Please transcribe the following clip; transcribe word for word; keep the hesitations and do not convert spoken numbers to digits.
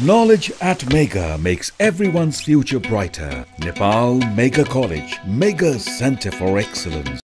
Knowledge at Mega makes everyone's future brighter. Nepal Mega College, Mega Center for Excellence.